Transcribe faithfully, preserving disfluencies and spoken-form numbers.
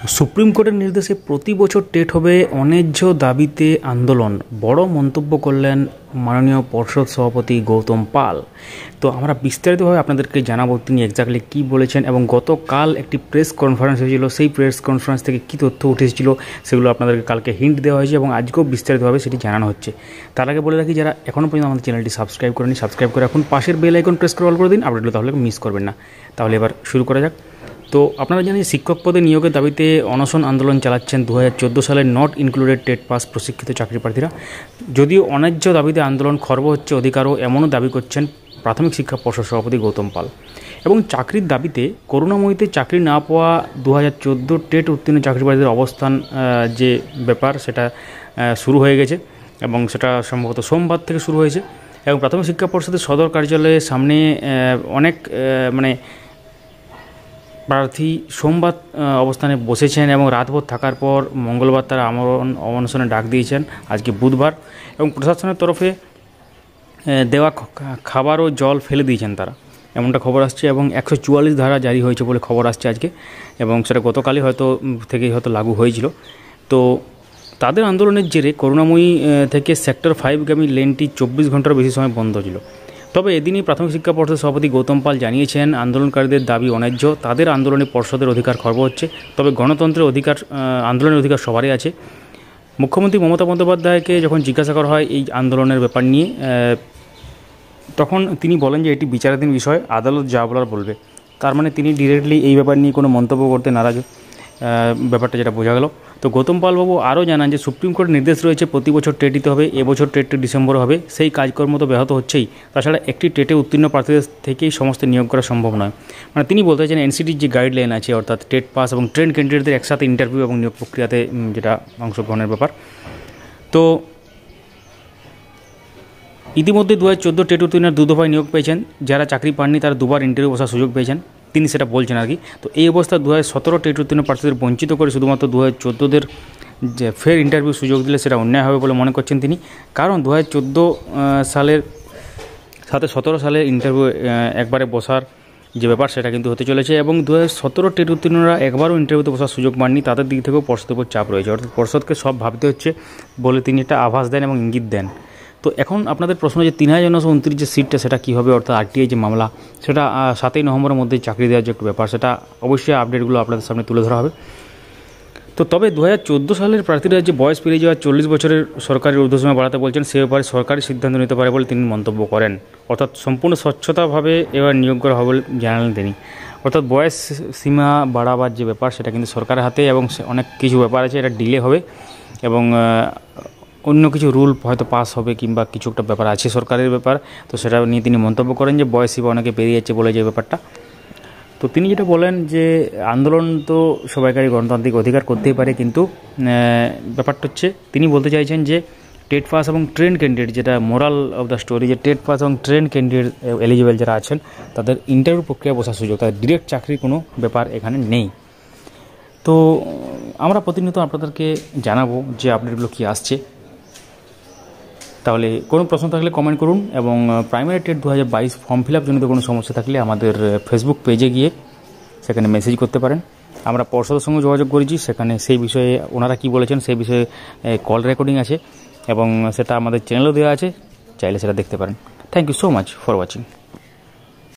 Supreme কোর্টের নির্দেশে প্রতি বছর টেট হবে অন্যায্য দাবিতে আন্দোলন, বড় মন্তব্য করলেন মাননীয় পর্ষদ সভাপতি গৌতম পাল। তো আমরা বিস্তারিতভাবে আপনাদেরকে জানাবো তিনি এক্স্যাক্টলি কী বলেছেন, এবং গতকাল একটি প্রেস কনফারেন্স হয়েছিল, সেই প্রেস কনফারেন্স থেকে কী তথ্য উঠে এসেছিল সেগুলো আপনাদেরকে কালকে হিন্ট দেওয়া হয়েছে এবং আজকেও বিস্তারিতভাবে সেটি জানানো হচ্ছে। তার আগে বলে রাখি, যারা এখনও পর্যন্ত আমাদের চ্যানেলটি সাবস্ক্রাইব করেনি, সাবস্ক্রাইব করে এখন পাশের বেল আইকন প্রেস করে অল করে দিন, আপডেটগুলো তাহলে মিস করবেন না। তাহলে এবার শুরু করা যাক। তো আপনারা জানেন, শিক্ষক পদে নিয়োগের দাবিতে অনশন আন্দোলন চালাচ্ছেন দু হাজার চোদ্দো সালের নট ইনক্লুডেড টেট পাস প্রশিক্ষিত চাকরি প্রার্থীরা। যদিও অন্যায্য দাবিতে আন্দোলন খর্ব হচ্ছে অধিকারও, এমনও দাবি করছেন প্রাথমিক শিক্ষা পর্ষদ সভাপতি গৌতম পাল। এবং চাকরির দাবিতে করুণাময়ীতে চাকরি না পাওয়া দু হাজার চোদ্দো টেট উত্তীর্ণ চাকরি প্রার্থীদের অবস্থান যে ব্যাপার, সেটা শুরু হয়ে গেছে এবং সেটা সম্ভবত সোমবার থেকে শুরু হয়েছে। এবং প্রাথমিক শিক্ষা পর্ষদের সদর কার্যালয়ের সামনে অনেক মানে প্রার্থী সোমবার অবস্থানে বসেছেন এবং রাতভর থাকার পর মঙ্গলবার তারা আমরণ অনশনে ডাক দিয়েছেন আজকে বুধবার, এবং প্রশাসনের তরফে দেওয়া খাবার ও জল ফেলে দিয়েছেন তারা, এমনটা খবর আসছে। এবং একশো চুয়াল্লিশ ধারা জারি হয়েছে বলে খবর আসছে আজকে, এবং সেটা গতকালই হয়তো থেকেই হয়তো লাগু হয়েছিল। তো তাদের আন্দোলনের জেরে করুণাময়ী থেকে সেক্টর ফাইভগামী লেনটি চব্বিশ ঘন্টার বেশি সময় বন্ধ ছিল। তবে এদিনই প্রাথমিক শিক্ষা পর্ষদের সভাপতি গৌতম পাল জানিয়েছেন, আন্দোলনকারীদের দাবি অন্যায্য, তাদের আন্দোলনে পর্ষদের অধিকার খর্ব হচ্ছে। তবে গণতন্ত্রের অধিকার, আন্দোলনের অধিকার সবারই আছে। মুখ্যমন্ত্রী মমতা বন্দ্যোপাধ্যায়কে যখন জিজ্ঞাসা করা হয় এই আন্দোলনের ব্যাপার নিয়ে, তখন তিনি বলেন যে এটি বিচারাধীন বিষয়, আদালত যা বলার বলবে। তার মানে তিনি ডিরেক্টলি এই ব্যাপার নিয়ে কোনো মন্তব্য করতে নারাজ, ব্যাপারটা যেটা বোঝা গেল। তো গৌতম পালবাবু আরও জানান যে সুপ্রিম কোর্টের নির্দেশ রয়েছে প্রতি বছর টেট দিতে হবে, এবছর টেটটি ডিসেম্বরে হবে, সেই কাজকর্ম তো ব্যাহত হচ্ছেই। তাছাড়া একটি টেটে উত্তীর্ণ প্রার্থীদের থেকেই সমস্ত নিয়োগ করা সম্ভব নয়। মানে তিনি বলতে চাইছেন এনসিটির যে গাইডলাইন আছে, অর্থাৎ টেট পাস এবং ট্রেন ক্যান্ডিডেটদের একসাথে ইন্টারভিউ এবং নিয়োগ প্রক্রিয়াতে যেটা অংশগ্রহণের ব্যাপার। তো ইতিমধ্যে দু হাজার চোদ্দো টেট উত্তীর্ণ দু দফায় নিয়োগ পেয়েছেন, যারা চাকরি পাননি তারা দুবার ইন্টারভিউ বসার সুযোগ পেয়েছেন, তিনি সেটা বলছেন আর কি। তো এই অবস্থা দু হাজার সতেরো টেট উত্তীর্ণ প্রার্থীদের বঞ্চিত করে শুধুমাত্র দু হাজার চোদ্দোদের যে ফের ইন্টারভিউ সুযোগ দিলে সেটা অন্যায় হবে বলে মনে করছেন তিনি। কারণ দু হাজার চোদ্দো সালের সাথে সতেরো সালের ইন্টারভিউ একবারে বসার যে ব্যাপার সেটা কিন্তু হতে চলেছে, এবং দু হাজার সতেরো টেট উত্তীর্ণরা একবারও ইন্টারভিউতে বসার সুযোগ পাননি, তাদের দিক থেকেও পর্ষদের উপর চাপ রয়েছে, অর্থাৎ পর্ষদকে সব ভাবতে হচ্ছে বলে তিনি একটা আভাস দেন এবং ইঙ্গিত দেন। তো এখন আপনাদের প্রশ্ন যে তিন হাজার নশো উনত্রিশ যে সিটটা সেটা কী হবে, অর্থাৎ আরটিআই যে মামলা, সেটা সাতই নভেম্বরের মধ্যে চাকরি দেওয়ার যে একটা ব্যাপার, সেটা অবশ্যই আপডেটগুলো আপনাদের সামনে তুলে ধরা হবে। তো তবে দু হাজার চোদ্দো সালের প্রার্থীরা যে বয়স পেরিয়ে যাওয়া চল্লিশ বছরের সরকারের ঊর্ধ্বসীমা বাড়াতে বলছেন, সে ব্যাপারে সরকারি সিদ্ধান্ত নিতে পারে বলে তিনি মন্তব্য করেন। অর্থাৎ সম্পূর্ণ স্বচ্ছতাভাবে এবার নিয়োগ করা হবে বলে জানালেন তিনি। অর্থাৎ বয়স সীমা বাড়াবার যে ব্যাপার সেটা কিন্তু সরকারের হাতে, এবং অনেক কিছু ব্যাপার আছে, এটা ডিলে হবে এবং অন্য কিছু রুল হয়তো পাস হবে কিংবা কিছু একটা ব্যাপার আছে সরকারের ব্যাপার। তো সেটা নিয়ে তিনি মন্তব্য করেন যে বয়স সীমা অনেকে পেরিয়ে যাচ্ছে বলে যে ব্যাপারটা। তো তিনি যেটা বলেন যে আন্দোলন তো সবাইকারই গণতান্ত্রিক অধিকার করতেই পারে, কিন্তু ব্যাপারটা হচ্ছে তিনি বলতে চাইছেন যে টেট পাস এবং ট্রেন ক্যান্ডিডেট, যেটা মোরাল অফ দ্য স্টোরি, যে টেট পাস এবং ট্রেন ক্যান্ডিডেট এলিজিবল যারা আছেন তাদের ইন্টারভিউ প্রক্রিয়া বসার সুযোগ, তাদের ডিরেক্ট চাকরির কোনো ব্যাপার এখানে নেই। তো আমরা প্রতিনিয়ত আপনাদেরকে জানাবো যে আপডেটগুলো কী আসছে। তাহলে কোনো প্রশ্ন থাকলে কমেন্ট করুন, এবং প্রাইমারি টেট দু হাজার বাইশ ফর্ম ফিল আপ জনিত কোনো সমস্যা থাকলে আমাদের ফেসবুক পেজে গিয়ে সেখানে মেসেজ করতে পারেন। আমরা পর্ষদের সঙ্গে যোগাযোগ করেছি, সেখানে সেই বিষয়ে ওনারা কী বলেছেন সেই বিষয়ে কল রেকর্ডিং আছে, এবং সেটা আমাদের চ্যানেলেও দেওয়া আছে, চাইলে সেটা দেখতে পারেন। Thank you so much for watching.